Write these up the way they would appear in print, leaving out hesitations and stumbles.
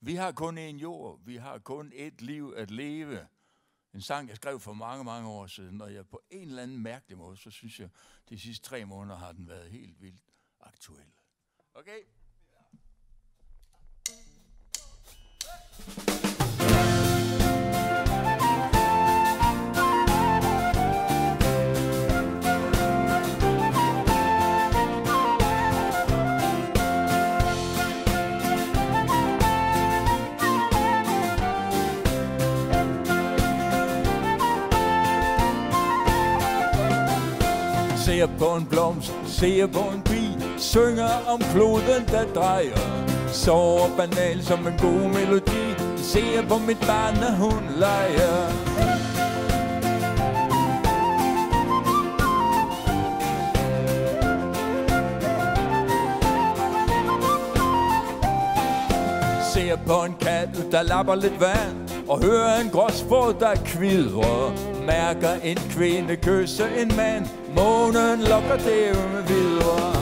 Vi har kun én jord, vi har kun ét liv at leve. En sang, jeg skrev for mange, mange år siden, og jeg på en eller anden mærkelig måde, så synes jeg, de sidste 3 måneder har den været helt vildt aktuel. Okay? Ser på en blomst, ser på en bil, synger om kloden, der drejer. Sover banal som en god melodi, ser på mit barn, når hun leger. Ser på en kat, der lapper lidt vand, og hører en gråsbog, der kvidrer. Mærker en kvinde kysse en mand, månen lokker dævne videre.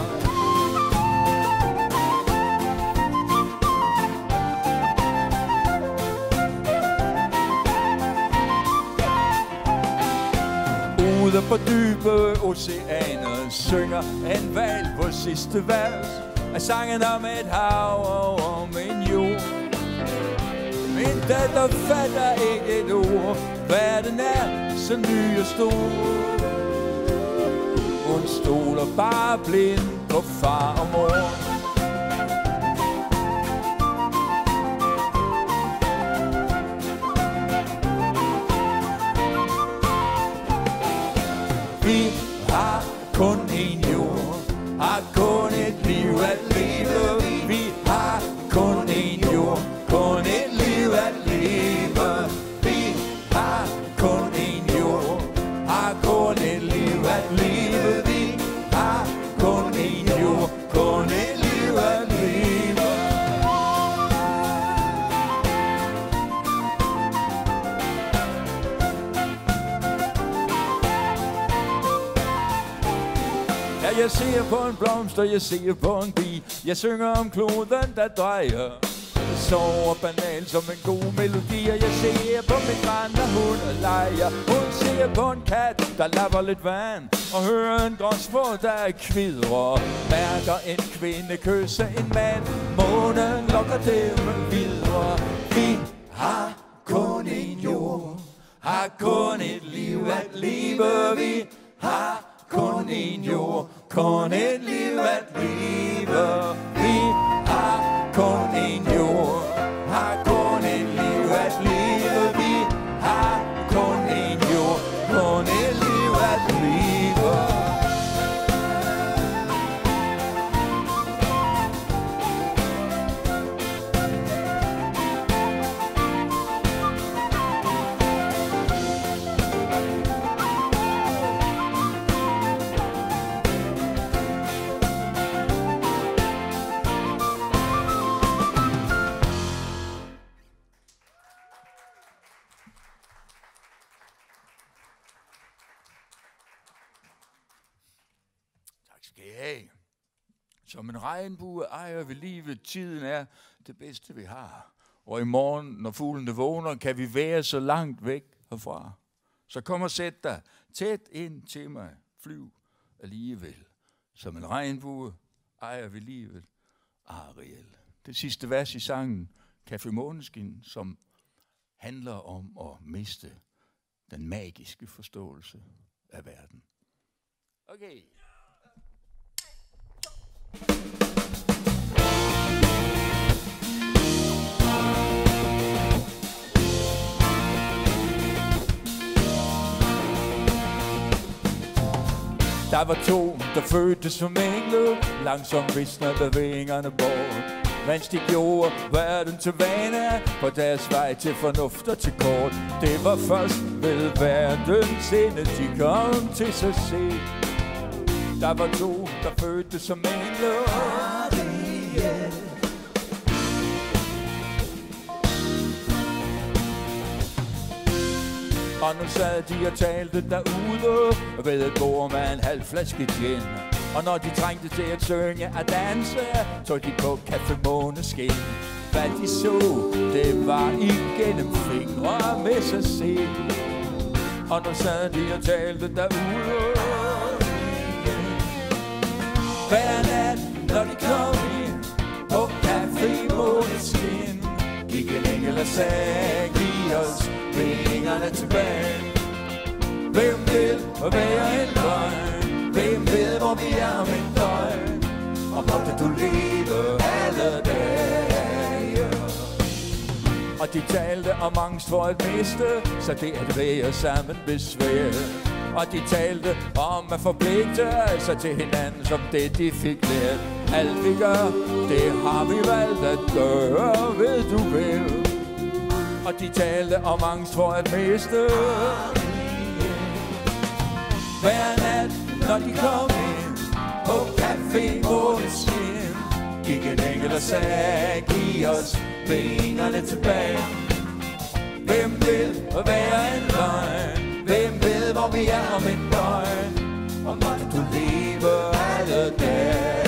Ude på dybe oceaner synger en hval på sidste vers af sangen om et hav og om en jord. Min datter fatter ikke et ord, verden er så ny og stor. Hun stoler bare blind på far og mor. Vi har kun en jord, har kun et liv at leve. Vi har kun en jord, kun et liv at leve. Vi har kun en jord, har kun et liv at leve. Vi har kun en jord, kun et liv at leve. Ja, jeg ser på en blomst, og jeg ser på en bi. Jeg synger om kloden, der drejer. Jeg sover banal som en god melodi, og jeg ser på min barn, når hun leger. Hun ser på en kat, der lapper lidt vand, og hører en gråsbog, der kvidrer. Mærker en kvinde kysse en mand, månen lokker dem videre. Vi har kun en jord, har kun et liv at leve. Vi har kun en jord, kun et liv at leve. Vi har kun en jord, har kun et liv at leve. Vi har kun en jord, kun et liv at leve. Som en regnbue ejer vi livet, tiden er det bedste vi har. Og i morgen, når fuglene vågner, kan vi være så langt væk herfra. Så kom og sæt dig tæt ind til mig, flyv alligevel. Som en regnbue ejer vi livet, Ariel. Det sidste vers i sangen, Café Måneskin, som handler om at miste den magiske forståelse af verden. Okay. Der var 2, der fødtes som engle, langsomt visnede vingerne bort. Mens de gjorde verden til vane, på deres vej til fornuft og til kort. Det var først ved verdens ende, de kom til sig selv. Der var 2, der fødtes som engle. Og nu sad de og talte derude ved et bord med en halv flaske gin. Og når de trængte til at synge og danse, tog de på Café Måneskin. hvad de så, det var igennem fingre med sig selv. Og nu sad de og talte derude hver nat, når de kom ind på Café Måneskin. Gik en engel og sagde, giv os vingerne tilbage. Hvem vil være en løgn? Hvem ved, hvor vi er om en døgn? Og måtte du leve alle dage. Og de talte om angst for at miste, så det at være sammen besvær. Og de talte om at forpligte sig til hinanden, som det de fik lært. Alt vi gør, det har vi valgt at gøre, ved du vel. Og de talte om angst for at miste. Hver nat, når de kom ind på Café Måneskin, gik en engel og sagde, giv os vingerne tilbage. Hvem vil være en løgn? Hvem ved, hvor vi er om et døgn? Og måtte du leve alle dage.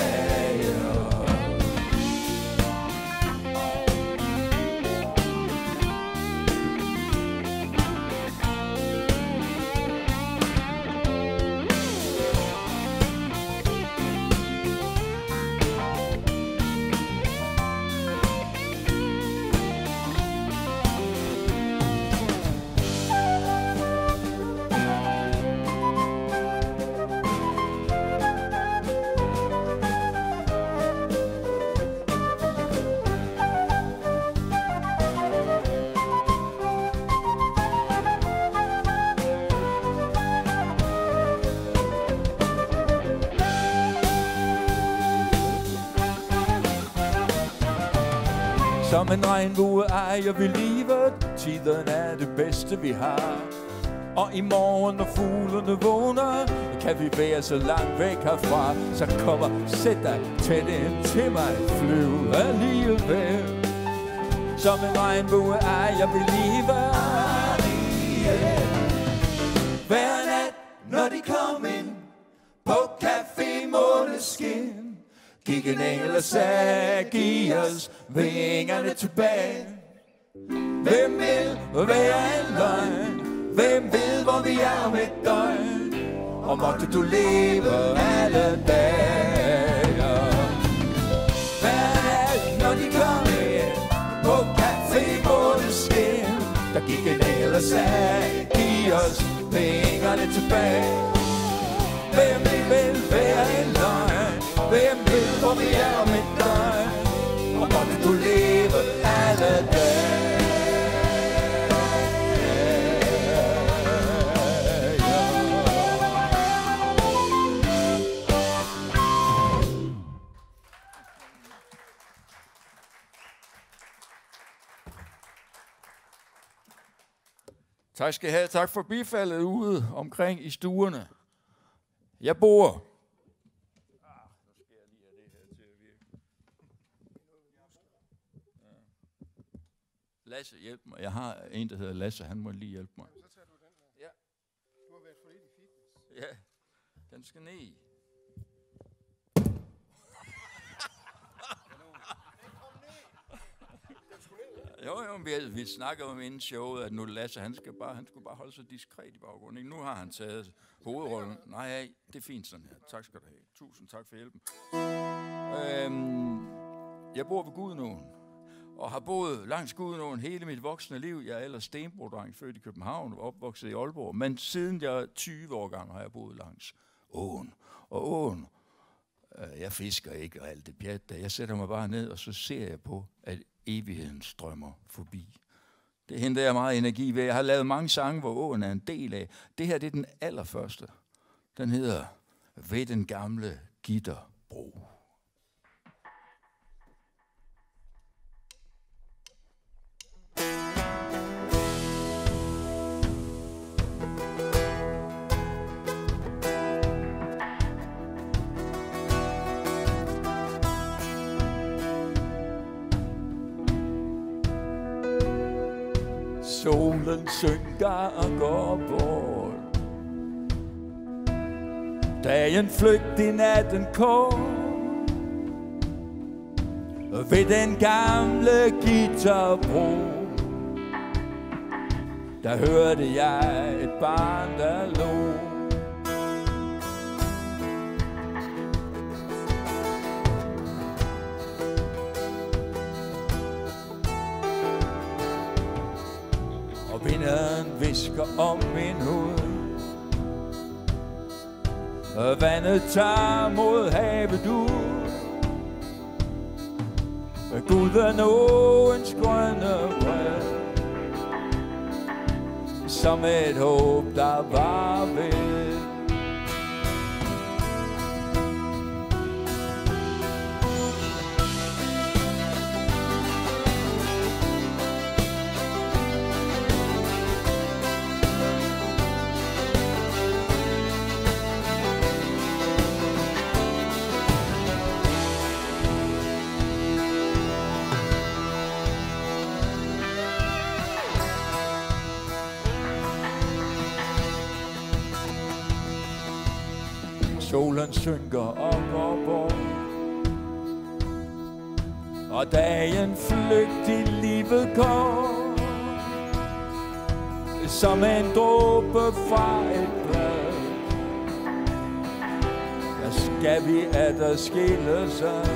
Som en regnbue ejer vi livet, tiden er det bedste vi har. Og i morgen når fuglene vågner, kan vi være så langt væk herfra. Så kommer, sæt dig tæt ind til mig, flyv alligevel. Som en regnbue ejer vi livet. Hver nat når de kom ind på Café Måneskin, gik en engel og sagde, giv os vingerne tilbage. Hvem vil være en løgn? Hvem ved, hvor vi er om et døgn? Og måtte du leve alle dage. Hver nat, når de kom ind på Café Måneskin, der gik en engel og sagde, giv os vingerne tilbage. Hvem vil være en løgn? Hvem ved, hvor vi er om et døgn? Og måtte du leve alle dage. Tak skal I have. Tak for bifaldet ude omkring i stuerne. Jeg bor. Lasse, hjælp mig. Jeg har en, der hedder Lasse. Han må lige hjælpe mig. Så tager du den der. Ja. Du har været for lidt i fitness. Ja, den skal ned. Jo, vi snakker om inden showet, at nu Lasse, han skulle bare holde sig diskret i baggrunden. Ikke? Nu har han taget hovedrollen. Nej, det er fint sådan her. Tak skal du have. Tusind tak for hjælpen. Jeg bor ved Gudenåen, og har boet langs Gudenåen hele mit voksne liv. Jeg er ellers stenbrodreng, født i København og opvokset i Aalborg. Men siden jeg er 20 år gammel, har jeg boet langs åen. Og åen, jeg fisker ikke og alt det pjat der. Jeg sætter mig bare ned, og så ser jeg på, at evigheden strømmer forbi. Det henter jeg meget energi ved. Jeg har lavet mange sange, hvor åen er en del af. Det her, det er den allerførste. Den hedder Ved den gamle Gitterbro. Solen synker og går bort. Dagen flygtig, natten kold. ved den gamle guitarbro. Der hørte jeg et barn, der lå. Og vinden hvisker om min hud. Og vandet tager mod havet ud. Guden åens grønne bred, som et håb, der var ved. Solen synker og går bort, og dagen flygtigt livet går, som en dråbe fra et blad. Der skal vi atter skilles ad.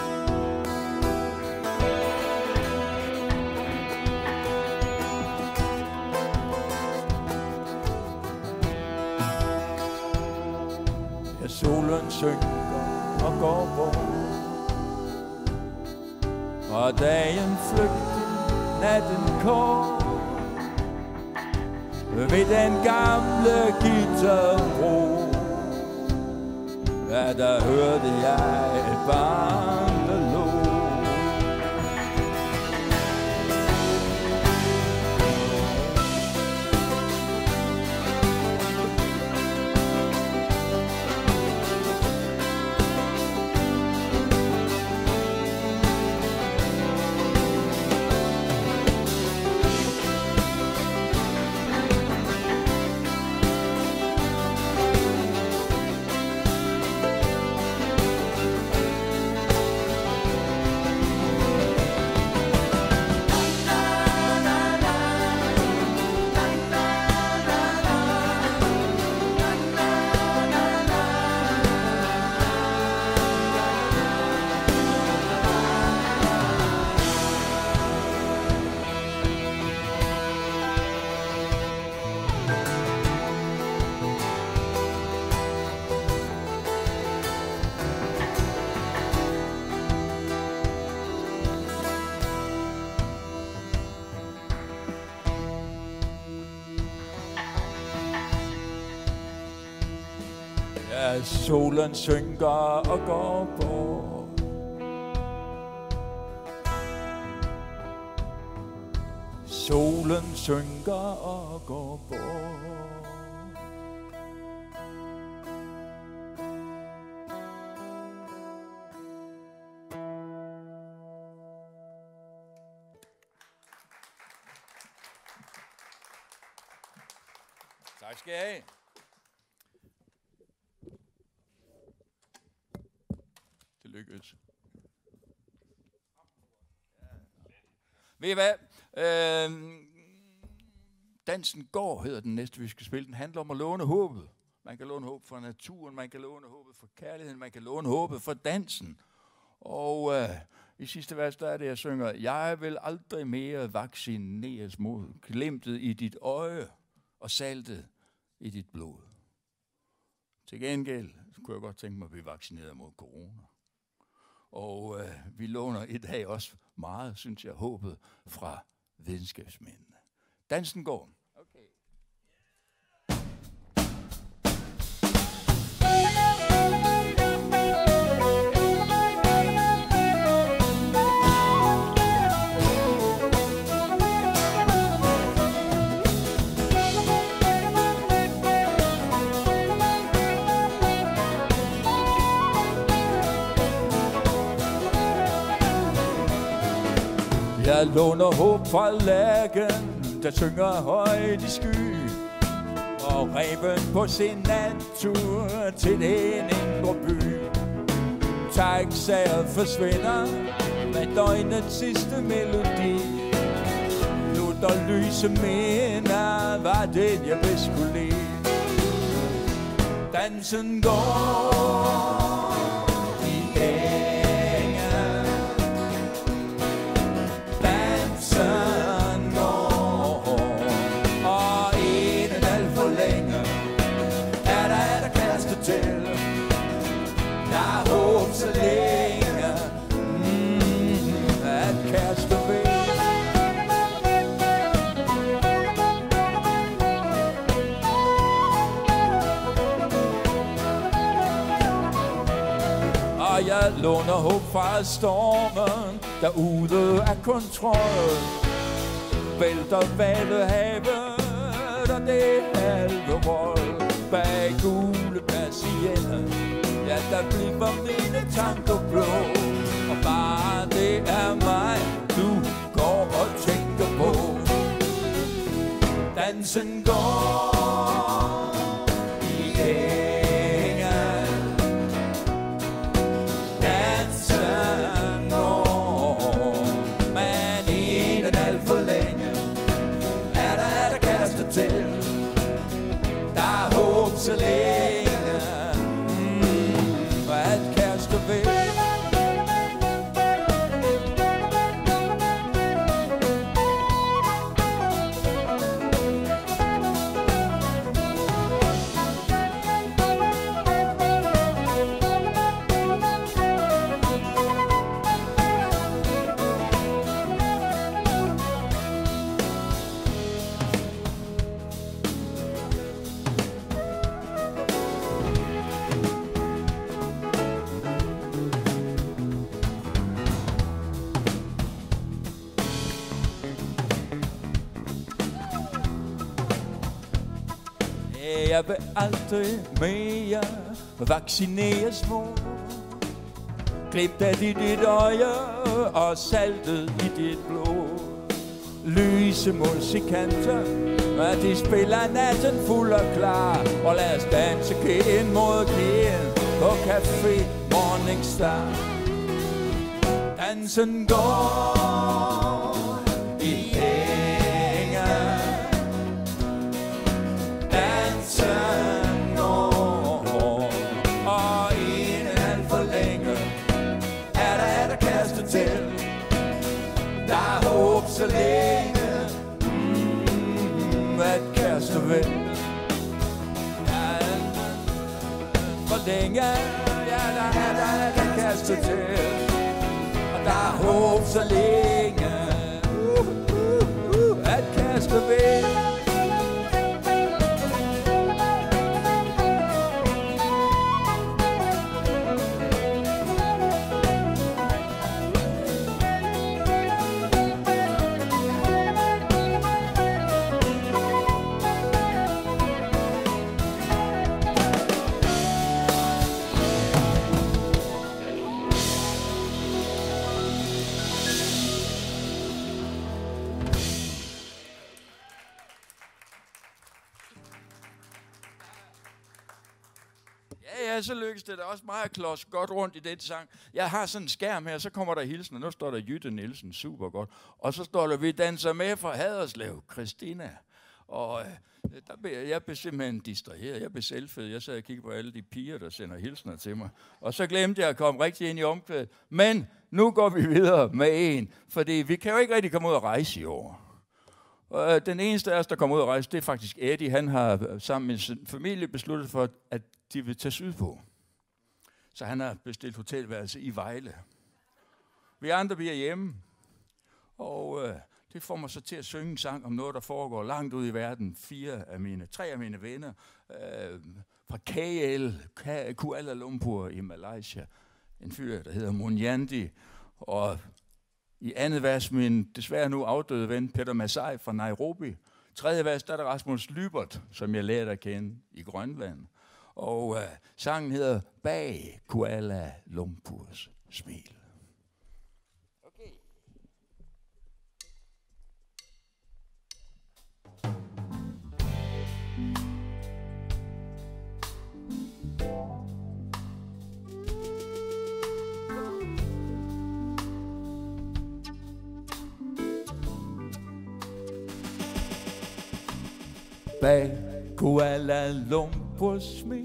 Solen synker og går bort, og dagen flygtig, natten kort. Ved den gamle guitarbro, ja, der hørte jeg et barn, der lå. Solen synker og går bort, solen synker og går bort. Tak skal I have. Det lykkedes. Ved I hvad? Dansen går hedder den næste, vi skal spille. Den handler om at låne håbet. Man kan låne håb for naturen, man kan låne håbet for kærligheden, man kan låne håbet for dansen. Og i sidste vers, der er det, jeg synger: Jeg vil aldrig mere vaccineres mod glimtet i dit øje og saltet i dit blod. Til gengæld kunne jeg godt tænke mig at blive vaccineret mod corona. Og vi låner i dag også meget, synes jeg, håbet fra videnskabsmændene. Dansen går. Okay. Jeg låner håb fra lærken, der synger højt i sky, og reven på sin nattur til en indre by. Taxaer forsvinder, med døgnets sidste melodi. Nu der lyse minder var det jeg bedst kunne lide. Dansen går i enge. Dansen går, og inden alt for længe er der kastet til. Der er håb så længe at kaste ved. Og jeg låner håb fra stormen, der ude af kontrol vælter Vadehavet, og det halve vold bag gule persienner. Ja, der bliver mine tanker blå, og bare det er mig, du går og tænker på. Dansen går i enge. Dansen går, men inden alt for længe er der kastet til. Der er håb så længe at kaste væk. Jeg vil aldrig mere vaccineres, mor. Glimt i dit øje og saltet i dit blod. Lyse musikanter, og de spiller natten fuld og klar. Og lad os danse kind mod kind på Café Morningstar. Dansen går i enge. Dansen går, og inden alt for længe er der kastet til. Der er håb så længe at kaste væk. For længe, ja, der er kastet til. Og der er håb så længe at kaste væk. Ja, så lykkes det da også mig at klodse godt rundt i den sang. Jeg har sådan en skærm her, så kommer der hilsen, og nu står der Jytte Nielsen, super godt. Og så står der, vi danser med fra Haderslev, Christina. Og der blev jeg simpelthen distraheret. Jeg blev selvfed. Jeg sad og kiggede på alle de piger, der sender hilsner til mig. Og så glemte jeg at komme rigtig ind i omkvædet. Men nu går vi videre med en, fordi vi kan jo ikke rigtig komme ud og rejse i år. Og den eneste af os, der kommer ud og rejse, det er faktisk Eddie. Han har sammen med sin familie besluttet for, at de vil tage sydpå. Så han har bestilt hotelværelse i Vejle. Vi andre bliver hjemme, og det får mig så til at synge en sang om noget, der foregår langt ude i verden. 3 af mine venner fra KL, Kuala Lumpur i Malaysia. En fyr, der hedder Munyandi, og i andet vers min desværre nu afdøde ven Peter Masai fra Nairobi. Tredje vers, der er der Rasmus Lybert, som jeg lærte at kende i Grønland. Og sangen hedder Bag Kuala Lumpurs smil. Okay. Bag Kuala Lumpurs smil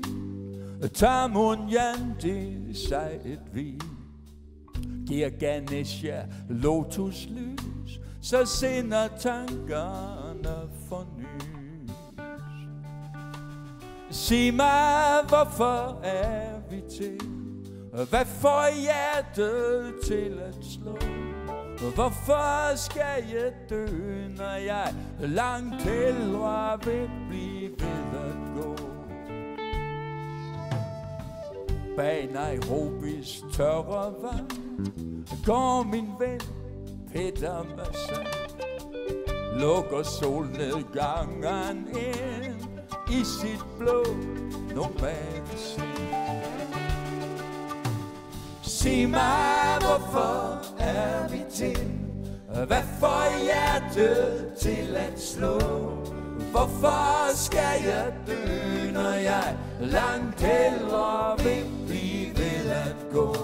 Tamunyanti sig et vin. Giver Ganesha lotuslys, så sender tankerne fornyes. Sig mig, hvorfor er vi til? Hvad får hjertet til at slå? Hvorfor skal jeg dø, når jeg langt hellere vil blive ved at gå? Bag Nairobis tørre vand går min ven Peter Masson. Lukker solnedgangen ind i sit blå nomadesind. Sig mig, hvorfor er vi til? Hvad får hjertet til at slå? Hvorfor skal jeg dø, når jeg langt hellere vil blive ved at gå?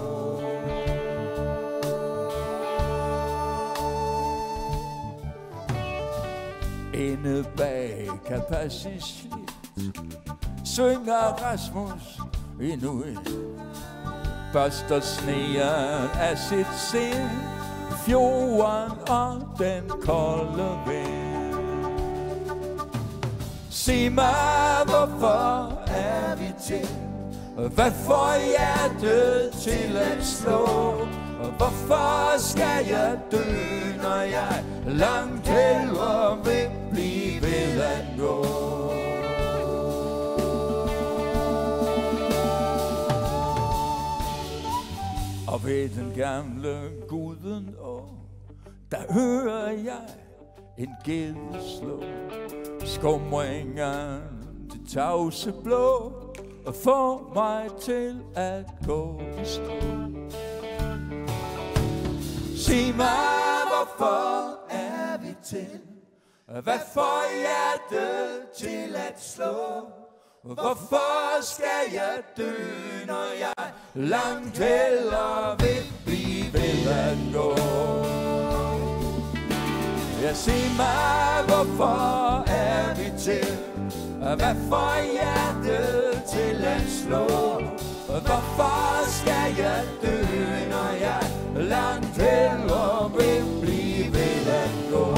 Inde bag Kapasitets synger Rasmus endnu et. Børster sneen af sit sind, fjorden og den kolde vind. Sig mig, hvorfor er vi til? Hvad får hjertet til at slå? Hvorfor skal jeg dø, når jeg langt hellere vil blive ved at gå? Og ved den gamle guden der hører jeg en gede slå. Skumringen, det tavse blå, og får mig til at gå i stå. Sig mig, hvorfor er vi til? Hvad får hjertet til at slå? Hvorfor skal jeg dø, når jeg langt hellere vil blive ved at gå? Ja, sig mig, hvorfor er vi til? Hvad får hjertet til at slå? Hvorfor skal jeg dø, når jeg langt hellere vil blive ved at gå?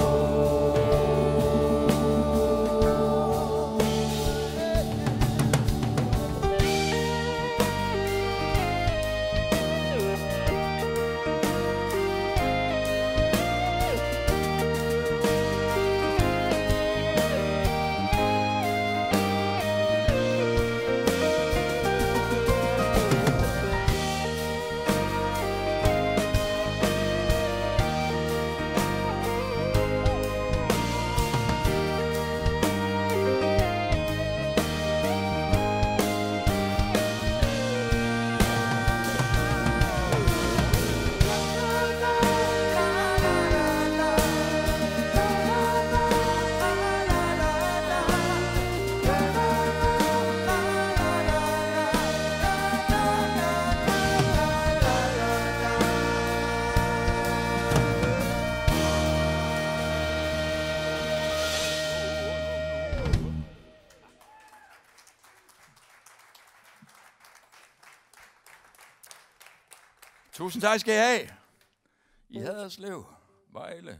Tusind tak skal I have. I Haderslev, Vejle,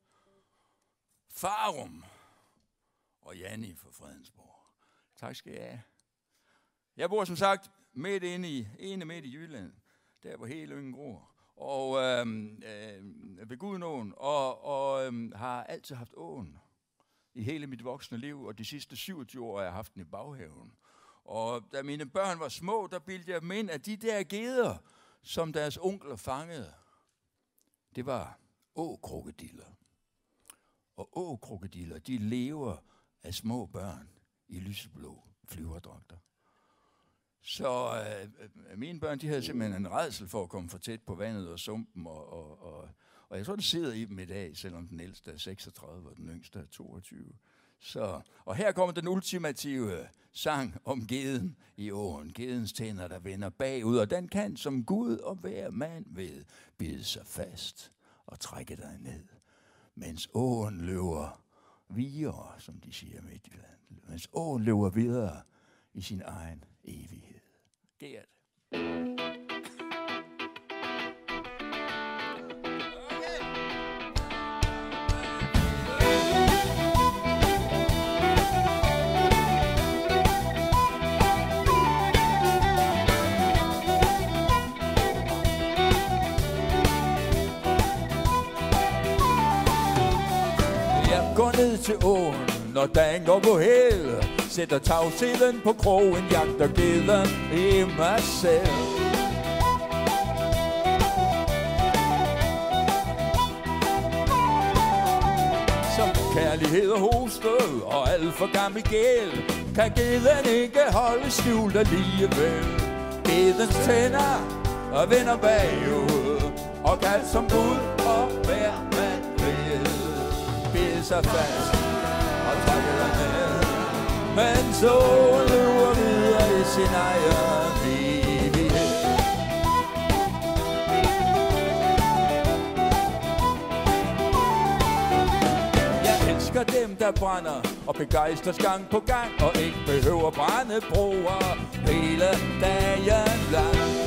Farum og Janni fra Fredensborg. Tak skal I have. Jeg bor som sagt midt i Jylland, der hvor hele Yngen gror, og ved Gudenåen, og har altid haft åen i hele mit voksne liv, og de sidste 27 år har jeg haft den i baghaven. Og da mine børn var små, der bildte jeg dem ind, at de der geder, som deres onkler fangede, det var åkrokodiller. Og åkrokodiller, de lever af små børn i lyseblå flyverdragter. Så mine børn, de havde simpelthen en rædsel for at komme for tæt på vandet og sumpen, og jeg tror, det sidder i dem i dag, selvom den ældste er 36 og den yngste er 22. Så, og her kommer den ultimative sang om geden i åen. Gedens tænder, der vender bagud, og den kan som Gud og hver mand ved bide sig fast og trække dig ned. Mens åen løber viger, som de siger i Midtjylland, mens åen løber videre i sin egen evighed. Gert. Går ned til åen, når dagen går på hel. Sætter tavsheden på krogen, jagter geden i mig selv. Som kærlighed og hoste og alt for gammel gæld, kan geden ikke holde skjult alligevel. Gedens tænder og vender bagud, og kan som Gud og hver mand vil. Bid sig fast og trækker dig ned, men solen løber videre i sin egen evighed. Jeg elsker dem, der brænder og begejstres gang på gang, og ikke behøver brænde broer hele dagen lang.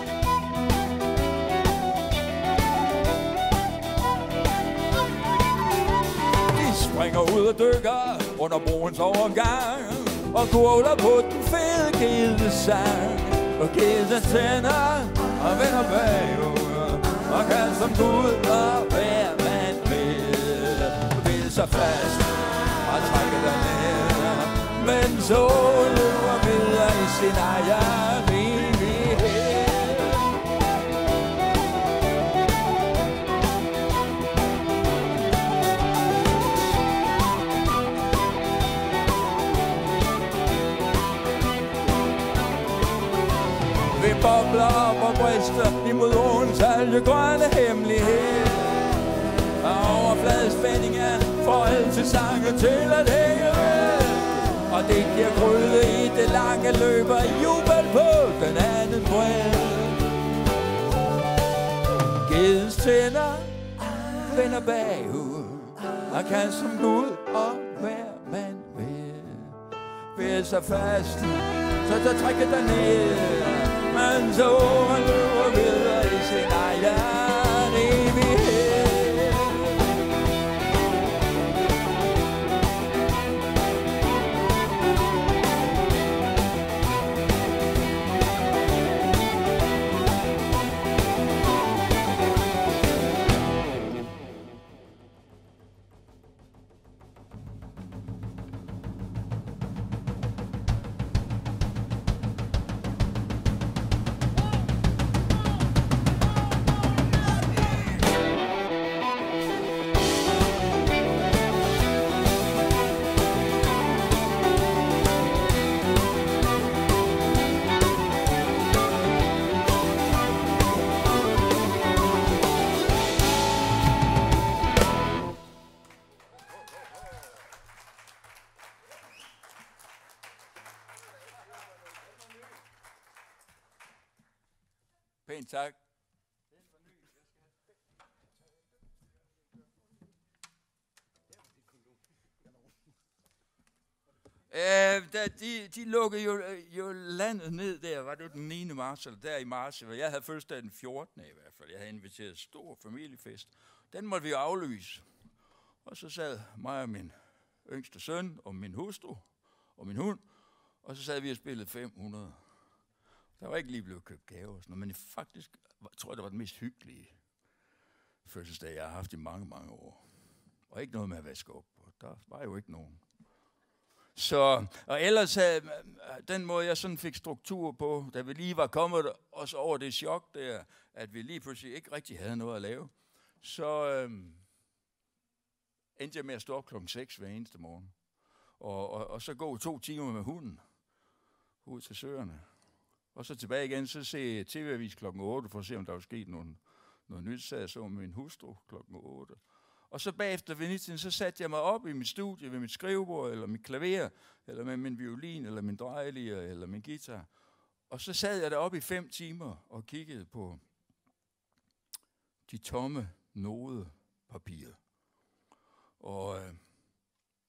Springer ud og dykker under broens overgang, og kurler på den fede gedesang. Og geden tænder og vender bagud, og kan som Gud og hver mand vil sig fast og trække dig ned, men solen løber videre i sin egen evighed. Bobler op og brister imod åens algegrønne hemmelighed. Og overfladespændingen får altid sange til at hænge ved. Og det giver gryde i det lange løb og jubel på den anden bred. Gedens tænder vender bagud, og kan som Gud og hver mand vil. Vil sig fast, så trækker dig ned, men solen løber videre i sin egen evighed. Pænt tak. De lukkede jo landet ned der, var det den 9. marts, eller der i marts. Jeg havde fødselsdag den 14. i hvert fald. Jeg havde inviteret stor familiefest. Den måtte vi jo aflyse. Og så sad mig og min yngste søn, og min hustru, og min hund, og så sad vi og spillede 500. Der var ikke lige blevet købt gaver, men faktisk tror jeg, det var den mest hyggelige fødselsdag, jeg har haft i mange, mange år. Og ikke noget med at vaske op, og der var jo ikke nogen. Så, og ellers den måde, jeg sådan fik struktur på, da vi lige var kommet os over det chok der, at vi lige pludselig ikke rigtig havde noget at lave, så endte jeg med at stå op klokken 6 hver eneste morgen. Og så gå 2 timer med hunden ud til søerne. Og så tilbage igen, så se TV-avis klokken 8, for at se, om der var sket noget nyt, så jeg så med min hustru klokken 8. Og så bagefter ved nitiden, så satte jeg mig op i mit studie ved mit skrivebord, eller mit klaver, eller med min violin, eller min drejelier, eller min guitar. Og så sad jeg deroppe i 5 timer og kiggede på de tomme nodepapirer. Og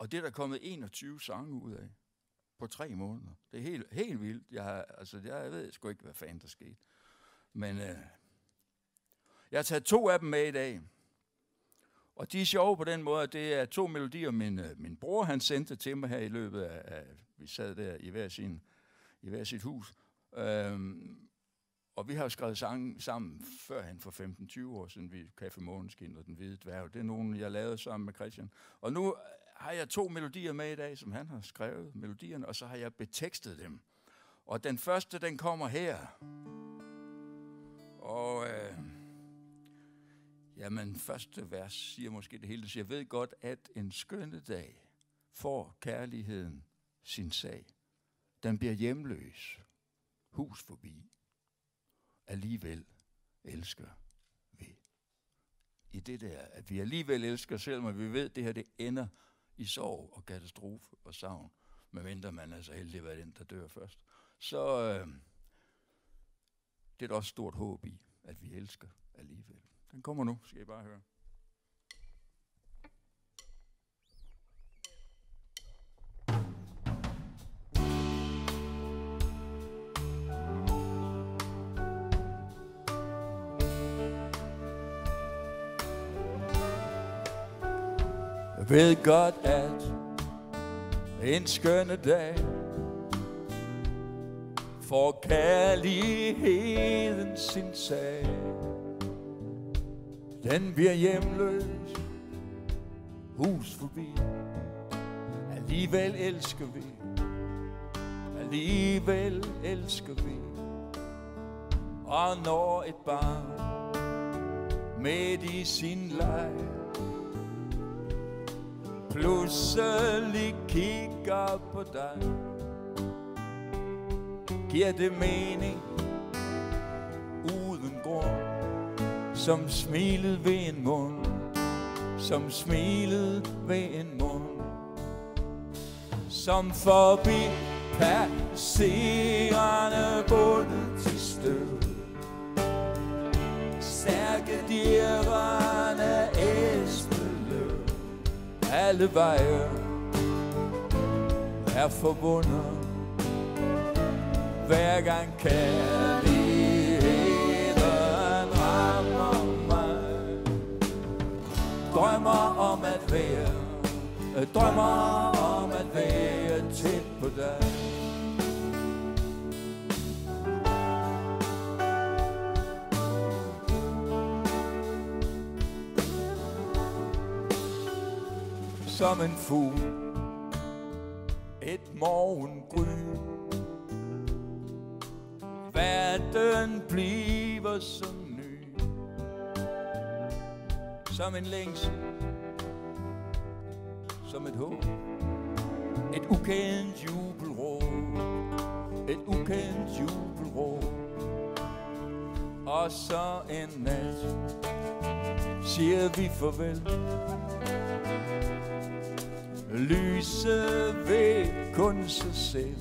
Og det er der kommet 21 sange ud af på 3 måneder. Det er helt vildt. Jeg ved sgu ikke, hvad fanden der skete. Men jeg har taget 2 af dem med i dag. Og de er sjove på den måde, at det er 2 melodier, min bror han sendte til mig her i løbet af vi sad der i hver sit hus. Og vi har jo skrevet sange sammen førhen for 15-20 år siden, vi Café Måneskin og Den Hvide Dværg. Det er nogen, jeg lavede sammen med Christian. Og nu har jeg 2 melodier med i dag, som han har skrevet, melodierne, og så har jeg betekstet dem. Og den første, den kommer her. Og jamen, første vers siger måske det hele. Det siger, jeg ved godt, at en skønne dag får kærligheden sin sag. Den bliver hjemløs, hus forbi. Alligevel elsker vi. I det der, at vi alligevel elsker, selvom vi ved, at det her det ender i sorg og katastrofe og savn, medmindre man er så heldig at være den, der dør først. Så det er der også stort håb i, at vi elsker alligevel. Den kommer nu, skal I bare høre. Jeg ved godt, at en skønne dag får kærligheden sin sag. Den bliver hjemløs, hus forbi. Alligevel elsker vi, alligevel elsker vi. Og når et barn midt i sin leg pludselig kigger på dig, giver det mening uden grund, som smilet ved en mund, som smilet ved en mund, som forbi passerende bundet til støv. Stærke dirrende æsteløv, alle veje er forbundet. Hver gang kærligheden rammer mig, drømmer om at være tæt på dig. Som en fugl, et morgengry, verden bliver så ny. Som en længsel, som et håb, et ukendt jubelråb, et ukendt jubelråb. Og så en nat siger vi farvel. Lyset ved kun sig selv.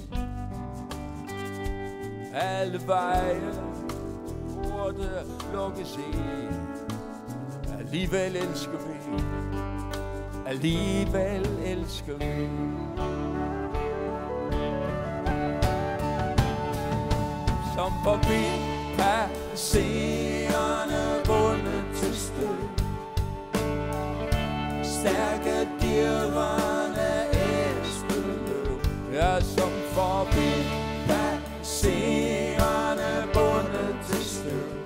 Alle veje burde lukkes ind. Alligevel elsker vi, alligevel elsker vi. Som forbi passerende bundet til stød. Stærke dirrende æsteløv, ja, som forbi passerende bundet til støv.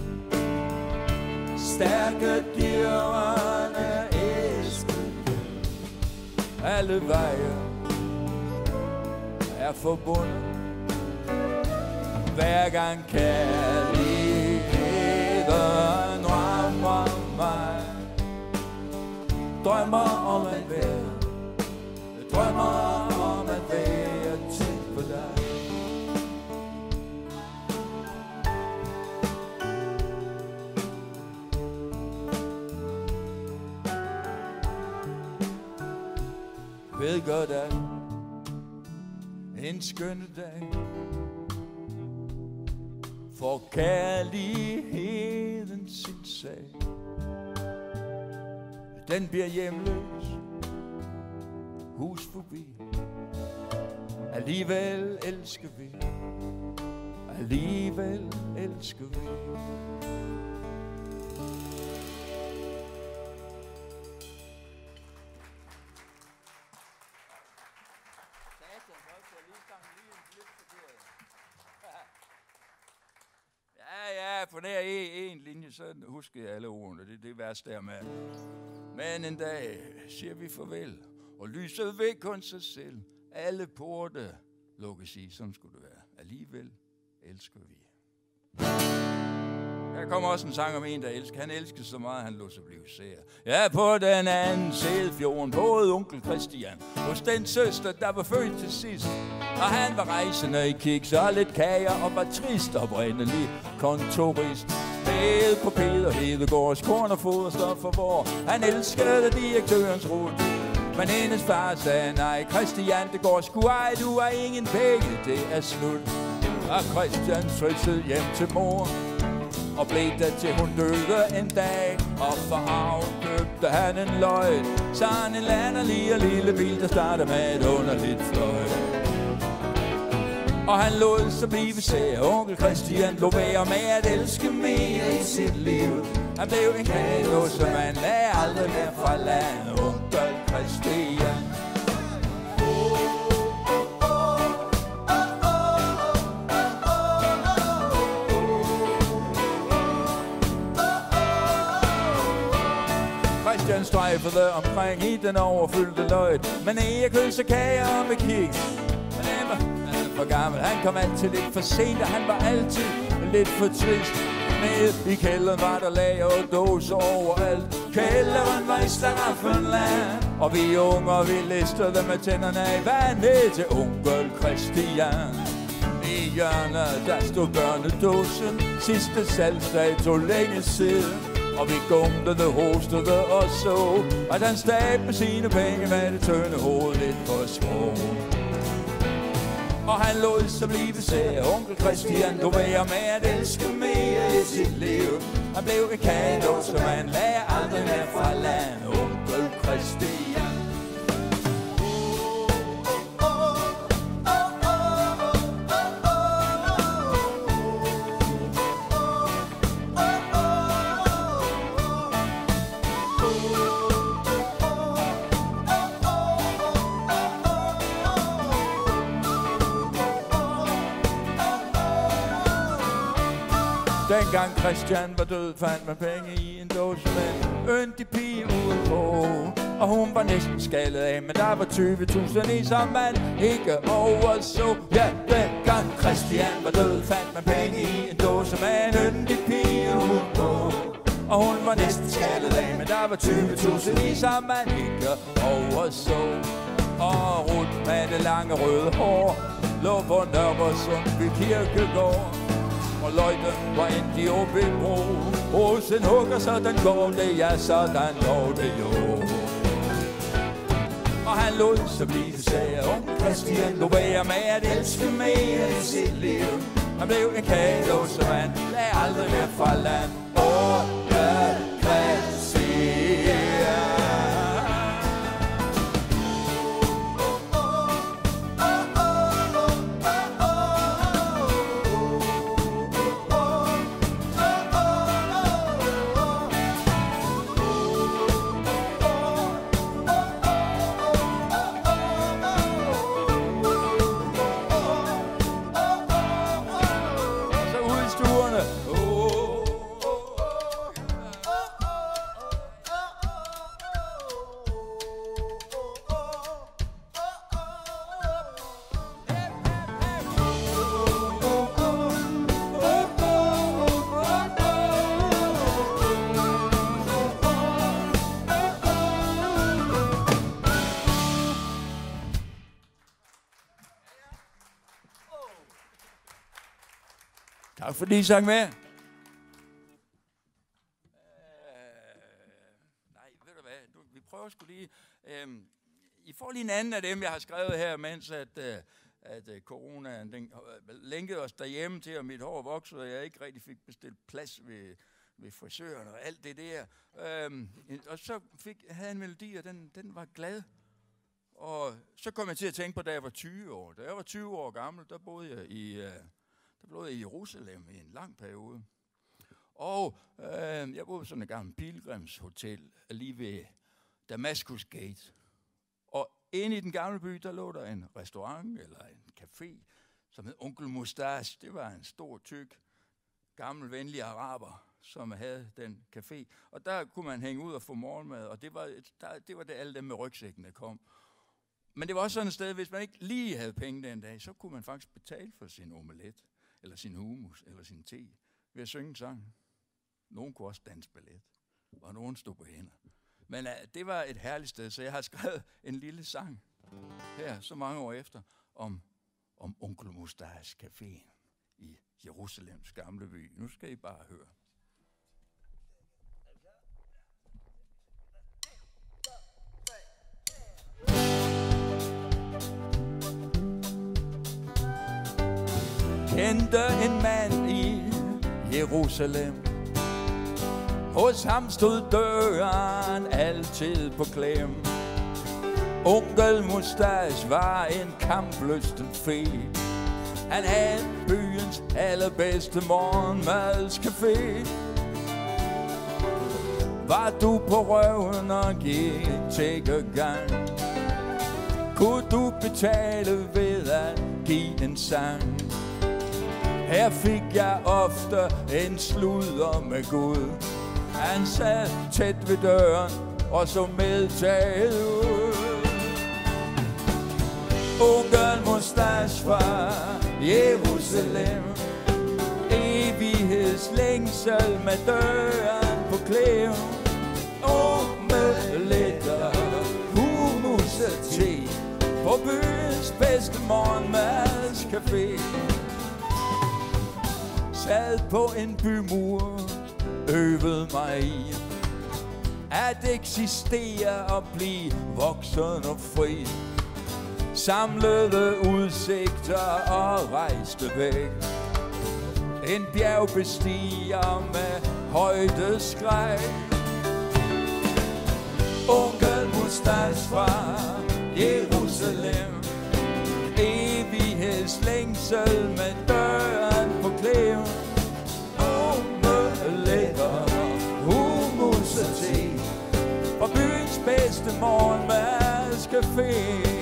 Stærke dirrende æsteløv, alle veje er forbundet. Hver gang kærligheden rammer mig, drømmer om at være, drømmer om at være tæt på dig. Ved godt at en skønne dag får kærligheden sin sag. Den bliver hjemløs, hus forbi. Alligevel elsker vi. Alligevel elsker vi. Ja, på nær en linje, så husker jeg alle ordene. Det er værst der med. Men en dag siger vi farvel, og lyset væk kun sig selv. Alle porte lukkes i, sådan skulle det være. Alligevel elsker vi. Der kommer også en sang om en, der elsker. Han elskede så meget, han lå sig blive sær. Ja, på den anden side fjorden, både onkel Christian hos den søster, der var født til sidst. Og han var rejsende i kiks og lidt kager og var trist oprindelig kontorist. Med på Peter Hedegaards korn og foderstoffer, hvor han elskede direktørens rod. Men hendes far sagde nej, Christian, det går sgu ej, du har ingen penge, det er slut. Og Christian stressede hjem til mor og blev der til hun døde en dag. Og for havn købte han en løg, sådan en latterlig og lille bil, der starter med et underligt fløj. Og han lod sig blive sær. Onkel Christian lå være med at elske mere i sit liv. Han blev en kado, som han lagde aldrig mere fra land. Onkel Christian. Christian strejfede omkring i den overfyldte løg. Men ægekølse kager med kiks. For gammel. Han kom altid lidt for sent, og han var altid lidt for trist. Nede i kælderen var der lager og dåser overalt. Kælderen var i Slaraffenland, og vi unger, vi listede med tænderne i vand ned til onkel Christian. I hjørnet, der stod børnedåsen, sidste salgsdato længe siden. Og vi gumlede, hostede og så, at han stabte sine penge med det tynde hoved lidt på skroen. Og han lod sig blive sær. Onkel Christian lå være med at elske mere i sit liv. Han blev en kado, som han lagde aldrig mere fra land. Onkel Christian. Dengang Christian var død, fandt man penge i en dåse med en yndig pige udenpå. Og hun var næsten skaldet af, men der var 20.000 i, som man ikke overså. Ja, dengang Christian var død, fandt man penge i en dåse med en yndig pige udenpå. Og hun var næsten skaldet af, men der var 20.000 i, som man ikke overså. Og Ruth med det lange røde hår lå på Nørresund ved Kirkegård. Og løjten var endt i Åbybro. Rosen hugger, sådan går det, ja, sådan går det jo. Og han lod sig blive sær. Onkel Christian lå være med at elske mere i sit liv. Han blev en kado, som han lagde aldrig mere fra land. Onkel Christian. Tak fordi I sang med. Nej, ved du hvad, vi prøver sgu lige. I får lige en anden af dem, jeg har skrevet her, mens at coronaen den lænkede os derhjemme til, at mit hår voksede, og jeg ikke rigtig fik bestilt plads ved frisøren og alt det der. Og så havde en melodi, og den var glad. Og så kom jeg til at tænke på, da jeg var 20 år. Da jeg var 20 år gammel, der boede jeg i Jerusalem i en lang periode. Og jeg boede på sådan et gammelt pilgrimshotel lige ved Damaskus Gate. Og inde i den gamle by, der lå der en restaurant eller en café, som hed Onkel Mustache. Det var en stor, tyk, gammel, venlig araber, som havde den café. Og der kunne man hænge ud og få morgenmad, og det var det alle dem med rygsækken, der kom. Men det var også sådan et sted, hvis man ikke lige havde penge den dag, så kunne man faktisk betale for sin omelet, eller sin hummus, eller sin te, ved at synge en sang. Nogen kunne også danse ballet, og nogen stod på hænder. Men det var et herligt sted, så jeg har skrevet en lille sang her, så mange år efter, om Onkel Mustache Caféen i Jerusalems gamle by. Nu skal I bare høre. Kendte en mand i Jerusalem. Hos ham stod døren altid på klem. Onkel Mustache var en kamplysten fe. Han havde byens allerbedste morgenmadscafé. Var du på røven og gik tækkegang, kunne du betale ved at give en sang. Her fik jeg ofte en sludder med Gud. Han sad tæt ved døren og så medtaget ud. Onkel Mustache fra Jerusalem, evighedslængsel med døren på klem. Omeletter, hummus og te på byens bedste morgenmadscafé. Sad på en bymur, øvede mig i at eksistere og blive voksen og fri. Samlede udsigter og rejste væk. En bjergbestiger med højdeskræk. Onkel Mustache fra Jerusalem, evighedslængsel med døren på klem. Omeletter, hummus og te fra byens bedste morgenmadscafé.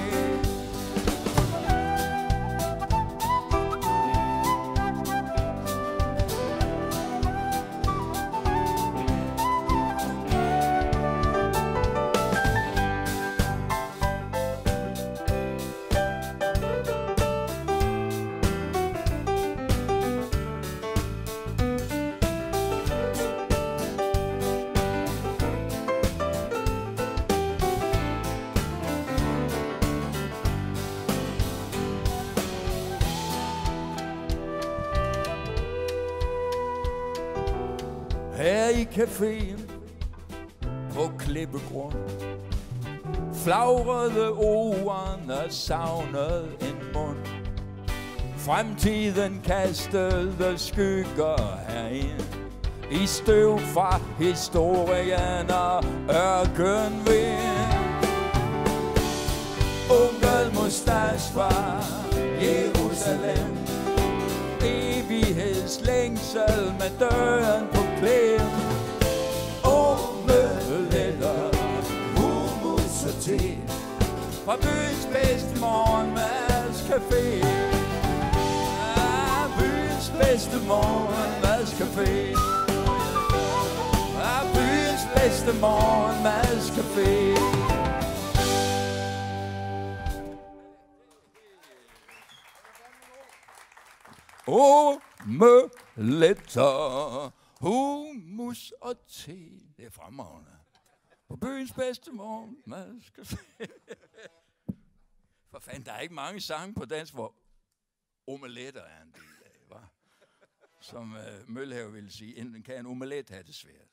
Her i caféen på klippegrund flagrede ordene, savnede en mund. Fremtiden kastede skygger herind i støv fra historien og ørkenvind. Onkel Mustache fra Jerusalem, evighedslængsel med døren på klem. Omeletter, hummus og te fra byens bedste morgenmadscafé. Byens bedste morgenmadscafé. Byens bedste morgenmadscafé. Omeletter, hummus og te. Det er fremragende. På byens bedste morgenmadscafé. For fanden, der er ikke mange sange på dansk, hvor omeletter er en del af, hva'? Som Møllehave ville sige, enten kan en omelet have det svært.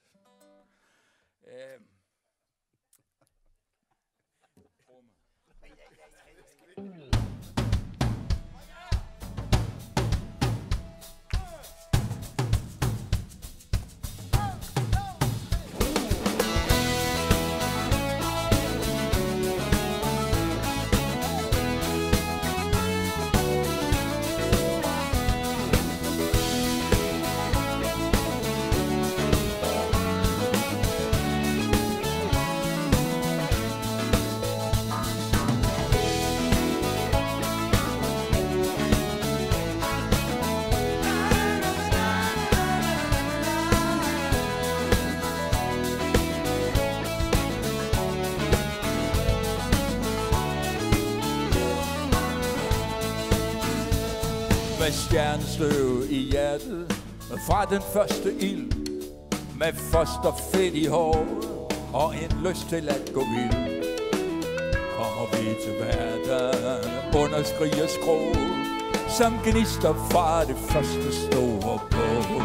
Med stjernestøv i hjertet, fra den første ild. Med fosterfedt i håret og en lyst til at gå vild. Kommer vi til hverdagen under skrig og skrå, som gnister fra det første store bål.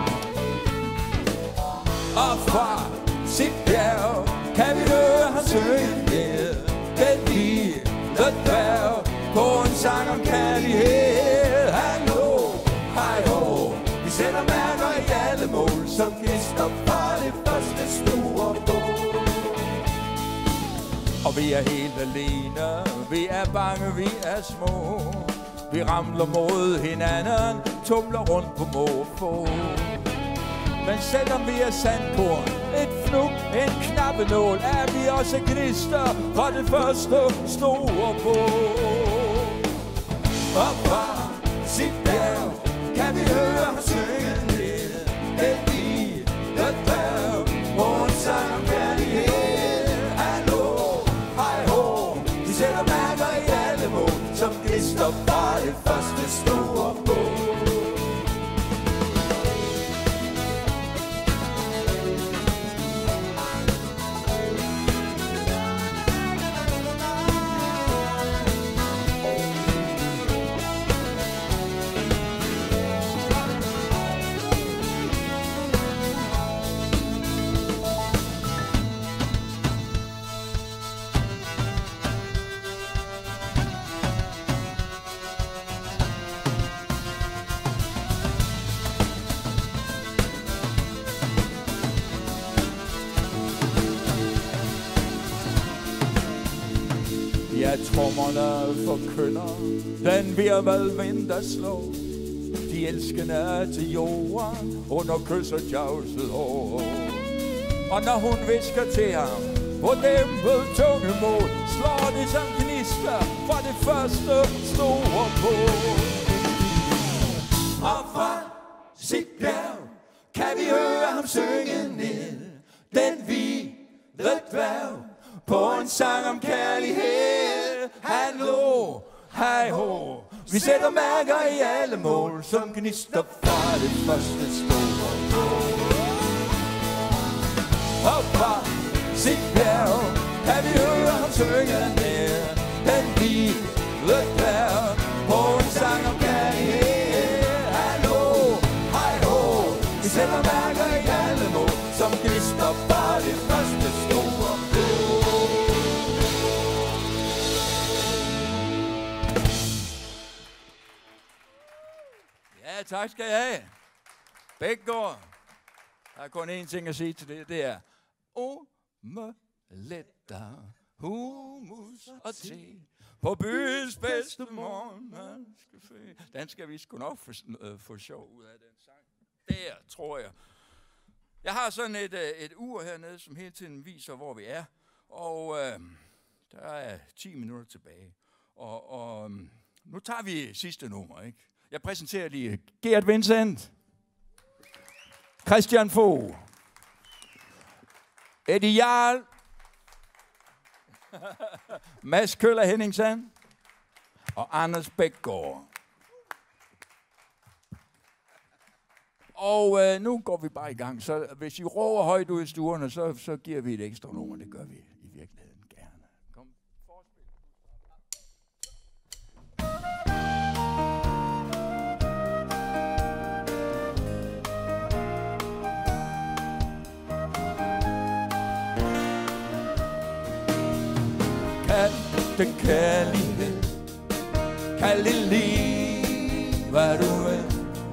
Og fra sit bjerg kan vi høre ham synge ned. Den lille dværg på en sang om kærlighed. Hallo, hej ho, vi sætter mærker i alle mål, som gnister fra det første store bål. Og vi er helt alene, vi er bange, vi er små. Vi ramler mod hinanden, tumler rundt på måfå. Men selvom vi er sandkorn, et fnug, en knappenål, er vi også gnister fra det første store bål. Og fra sit bjerg kan vi høre ham synge ned. Den lille dværg på en sang om kærlighed. Hallo, hej ho, vi sætter mærker i alle mål, som gnister fra det første store bål. Ja, trommerne forkynder den virvelvind, der slår de elskende til jorden under kys og tjavset hår. Og når hun visker til ham på dæmpet tungemål, slår det som gnister fra det første store bål. Og fra sit bjerg kan vi høre ham synge ned. Den hvide dværg på en sang om kærlighed. Hallo, hej ho, vi sætter mærker i alle mål, som gnister fra det første store bål. Og fra sit bjerg kan vi høre ham synge ned. Den hvide dværg på en sang om kærlighed. Hallo, hej ho, vi sætter mærker i alle mål, som gnister fra det første store bål. Ja, tak skal jeg have. Bækgaard. Der er kun én ting at sige til det. Det er omeletter, hummus og te på byens bedste morgenmandscafé. Den skal vi sgu nok få sjov ud af, den sang. Der, tror jeg. Jeg har sådan et ur hernede, som hele tiden viser, hvor vi er. Og der er 10 minutter tilbage. Og nu tager vi sidste nummer, ikke? Jeg præsenterer lige Gert Vincent, Christian Fogh, Eddie Jarl, Mads Køller Henningsen og Anders Bækgaard. Og nu går vi bare i gang. Så hvis I råber højt ud i stuerne, så giver vi et ekstra nummer. Det gør vi i virkeligheden gerne. Kom, forspil. Kald det kærlighed, kald det liv, hvad du vil.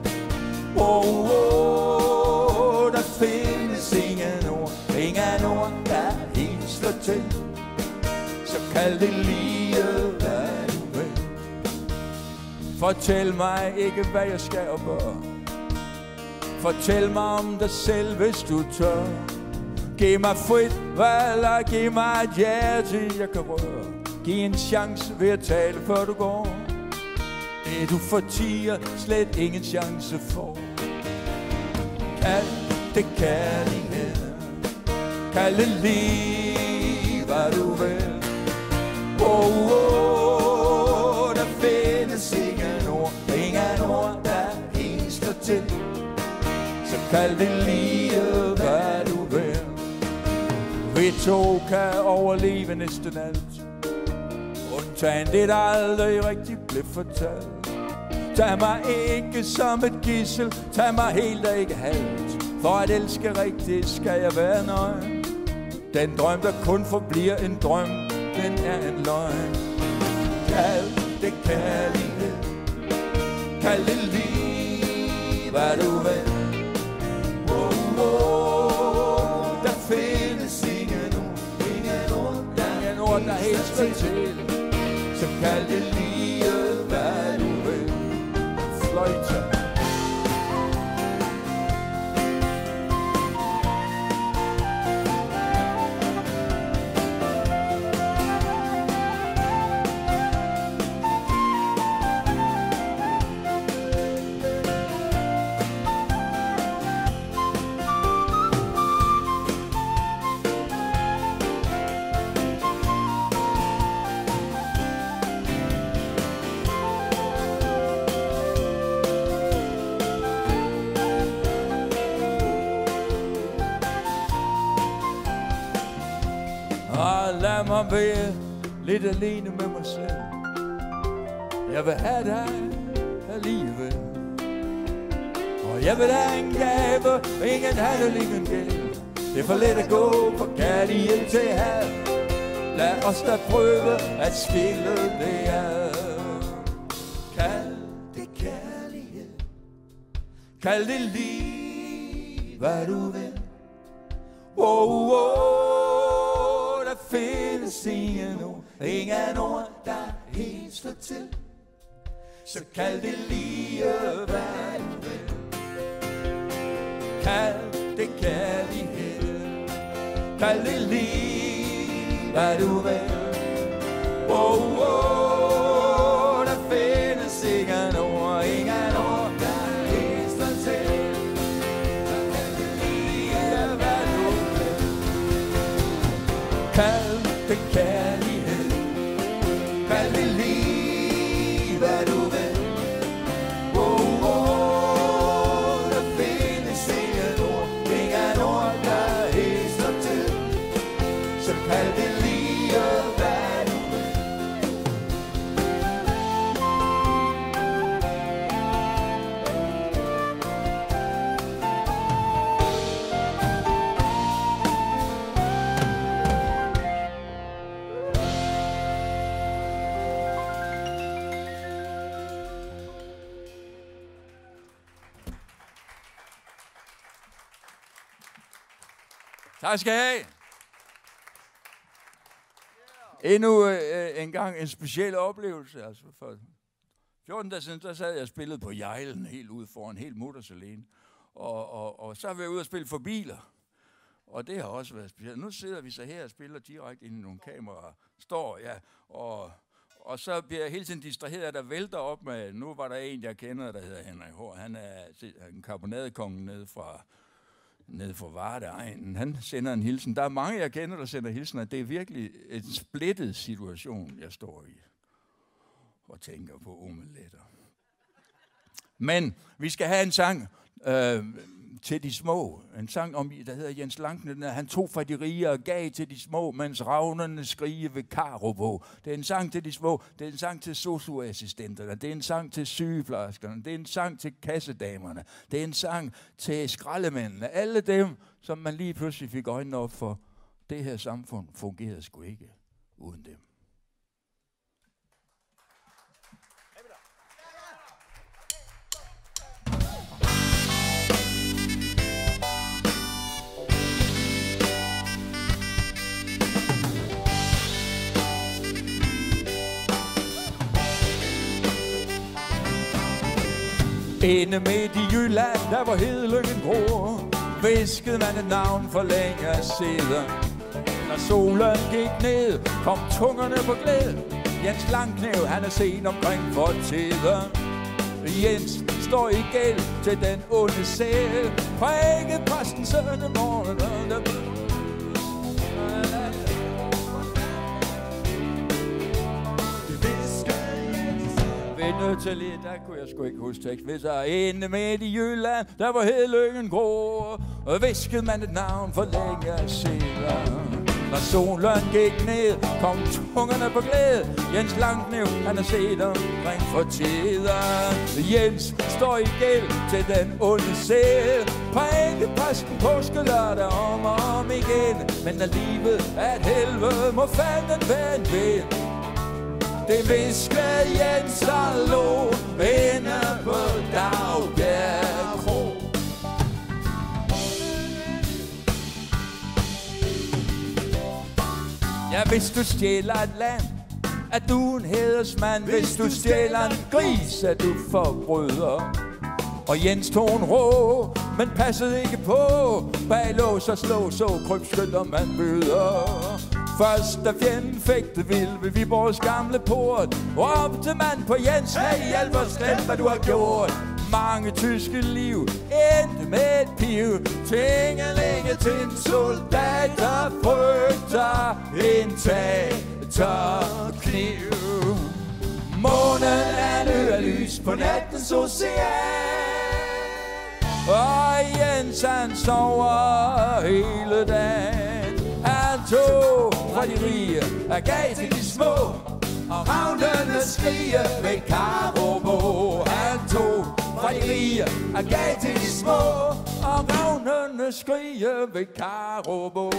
Der findes ingen ord, der helt slår til. Så kald det lige, hvad du vil. Fortæl mig ikke, hvad jeg skal og bør. Fortæl mig om dig selv, hvis du tør. Giv mig frit valg, og giv mig et hjerte, jeg kan røre. Giv en chance ved at tale, før du går. Det du fortier, slet ingen chance for. Kald det kærlighed, kald det liv, hvad du vil. Der findes ingen ord, der kald det lige, hvad du vil. Vi to kan overleve næsten alt, undtagen det, der aldrig rigtig blev fortalt. Tag mig ikke som et gidsel, tag mig helt og ikke halvt. For at elske rigtigt skal jeg være nøgen. Den drøm, der kun forbliver en drøm, den er en løgn. Kald det kærlighed, kald det lige, hvad du vil. Oh, oh, der findes ingen ord, der helt skal til. Så kald det lige, hvad du vil. Fløjte. Lad mig være lidt alene med mig selv. Jeg vil have dig alligevel. Og jeg vil have en gave, ingen handel, ingen gæld. Det er for let at gå fra kærlighed til had. Lad os da prøve at skille det ad. Kald det kærlighed, kald det lige, hvad du vil. Oh, oh, der findes ingen ord, der helt slår til. Så kald det lige, hvad du vil. Kald det kærlighed, kald det lige, hvad du vil. Oh, oh, der findes ingen ord, der helt slår til. Så kald det lige, hvad du vil. Kald det kærlighed, kald det lige, hvad du vil. Oh, oh, der findes ingen ord, der helt slår til. Så kald det lige, hvad du vil. Tak skal I have. Endnu en gang en speciel oplevelse. Altså for 14 dage siden, der sad jeg og spillede på Jejlen helt ude foran, helt mutters alene. Og så har vi været ude og spille for biler. Og det har også været specielt. Nu sidder vi så her og spiller direkte ind i nogle kameraer. Står, ja. Og så bliver jeg hele tiden distraheret, at der vælter op med... Nu var der en, jeg kender, der hedder Henrik H. Han er en karbonadekonge nede fra Vardeegnen. Han sender en hilsen. Der er mange, jeg kender, der sender hilsener. Det er virkelig en splittet situation, jeg står i. Og tænker på omeletter. Men vi skal have en sang til de små. En sang om, der hedder Jens Lankner. Han tog fra de rige og gav til de små, mens ravnerne skrige ved Karup. Det er en sang til de små. Det er en sang til sosu-assistenterne. Det er en sang til sygeplejerskerne. Det er en sang til kassedamerne. Det er en sang til skraldemændene. Alle dem, som man lige pludselig fik øjnene op for. Det her samfund fungerede sgu ikke uden dem. Inde midt i Jylland, der hvor Hedelykken gror, viskede man et navn for længe siden. Når solen gik ned, kom tungerne på glæde. Jens Langknæv, han er sen omkring for tiden. Jens står i gæld til den onde sæl. Præget præsten sønne morgen. Vinde nødt til lidt, der kunne jeg sgu ikke huske tekst. Hvis jeg inde midt i Jylland, der var hedlyngen grå, og viskede man et navn for længe siden. Når solen gik ned, kom tungerne på glæde. Jens Langkniv, han har set omkring for tiden. Jens står i gæld til den onde sæl. Prædikeposten påskelørdag om og om igen. Men når livet er et helvede, må fanden være en ven. Det viskede Jens og lå inde på Dagbjerg Kro. Ja, hvis du stjæler et land, er du en hædersmand. Hvis du stjæler en gris, er du forbryder. Og Jens tog en rå, men passede ikke på. Bag lås og slå, så krybskytter man møder. Først da fjenden fægte vil ved Viborgs gamle port, råbte man på Jens, hey, hjælp os, glem hvad du har gjort. Mange tyske liv endte med et piv. Tingelinge til en soldat, der frygter en taterkniv. Månen er en ø af lys på nattens ocean. Og Jens han sover hele dagen. Han tog fra de rige og gav til de små. Og ravnene skriger ved Karubo. Han tog fra de rige og gav til de små. Og ravnene skriger ved Karubo.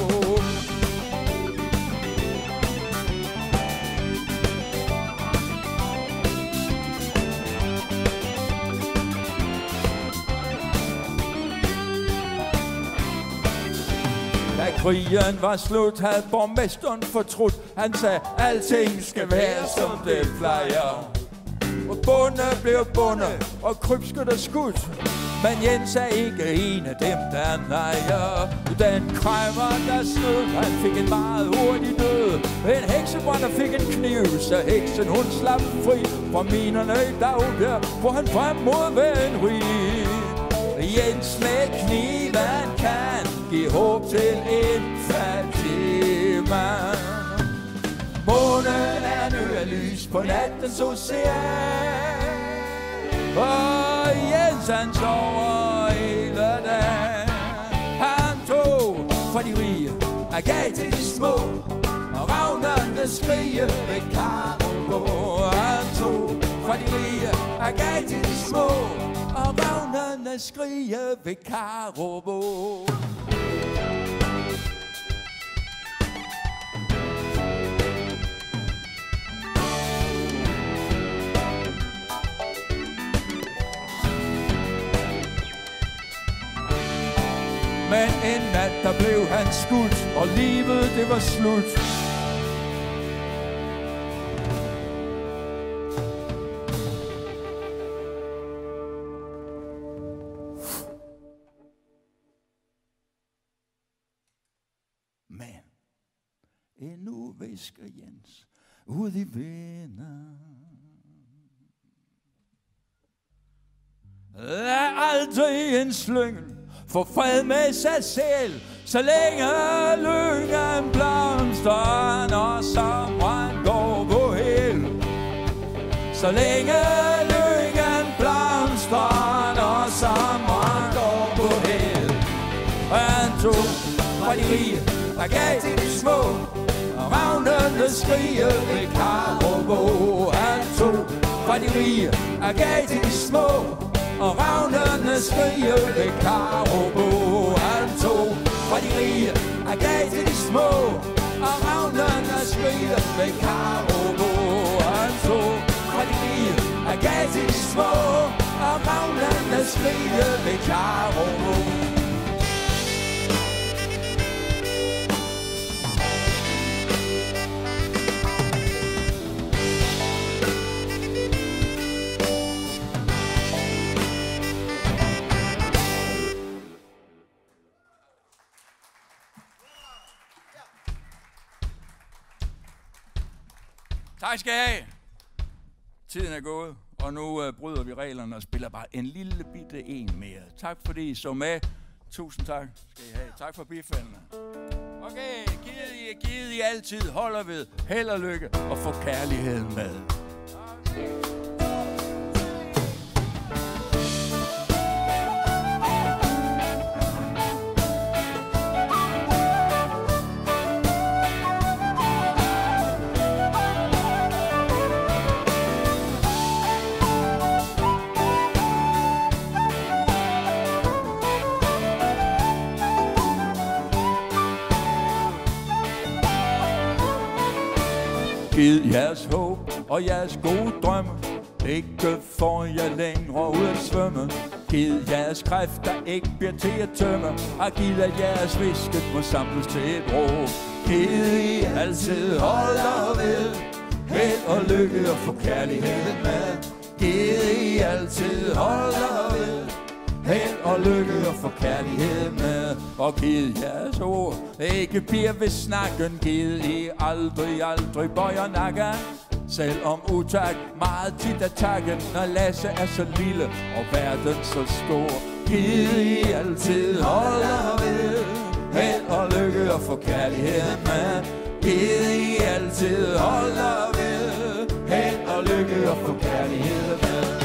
Da krigen var slut, havde borgmesteren fortrudt. Han sagde, alting skal være som det plejer. Og bonde blev bonde, og krybskytter skudt. Men Jens er ikke en af dem, der nejer. Den kræver, der snød, han fik en meget hurtig død. En heksebrænder fik en kniv, så heksen hun slap fri. Fra minerne i Dagbjerg, hvor han frem mod Venry. Jens med kniven kan give håb til en fattig mand. Månen er en ø af lys på nattens ocean. Og Jens han sover hele dagen. Han tog fra de rige og gav til de små. Og ravnerne skriger ved Karubo. Han tog fra de rige og gav til de små. Og ravnerne skriger ved Karubo. Men en nat der blev han skudt, og livet det var slut. Men endnu visker Jens ud i vinden. Lad aldrig en slyngel få fred med sig selv, så længe lyngen blomstrer, når sommeren går på held. Så længe lyngen blomstrer, når sommeren går på held. Og han tog fra de rige og gav til de små, og ravnene skriger ved Karubo. Han tog fra de rige og gav til de små, og ravnene skriger ved Karubo. Han tog fra de rige og gav til de små, og ravnene skriger ved Karubo. Han tog fra de rige og gav til de små, og ravnene skriger ved Karubo. Tak skal I have. Tiden er gået, og nu bryder vi reglerne og spiller bare en lille bitte en mere. Tak fordi I så med. Tusind tak skal I have. Tak for bifaldene. Okay, givet I altid holder ved held og lykke og få kærligheden med. Okay. Gid jeres håb og jeres gode drømme ikke får jeg længere ud at svømme. Gid jeres kræfter ikke bliver til at tømme, og gid at jeres visket må samles til et råb. Gid I altid holder ved held og lykke og få kærligheden med. Gid I altid holder ved held og lykke og få kærligheden med. Og gid jeres ord ikke bliver ved snakken. Gid I aldrig bøjer nakken, selvom utak meget tit er takken, når Lasse er så lille og verden så stor. Gid I altid holder ved held og lykke og få kærligheden med. Gid I altid holder ved held og lykke og få kærligheden med.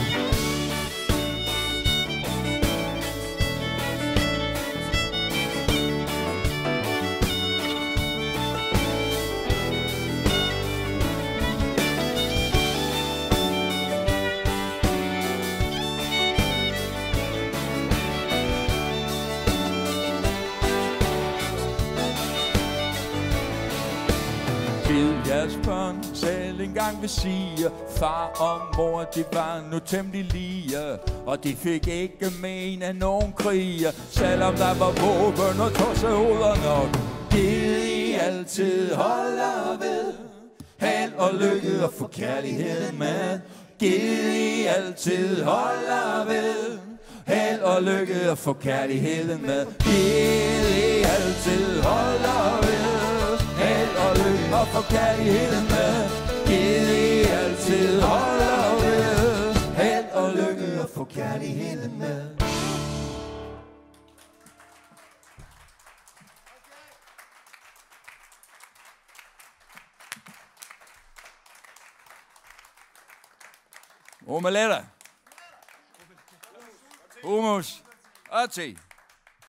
Jeres børn selv engang vil sige, far og mor, de var nu temmelig lige, og de fik ikke men af nogen kriger, selvom der var våben og tossehoveder nok. Gid I altid holder ved held og lykke og få kærligheden med. Gid I altid holder ved held og lykke og få kærligheden med. Gid I altid holder ved held og lykke og få kærligheden med. Gid I altid holder ved held og lykke og få kærligheden med. Omeletta. Hummus. Og te.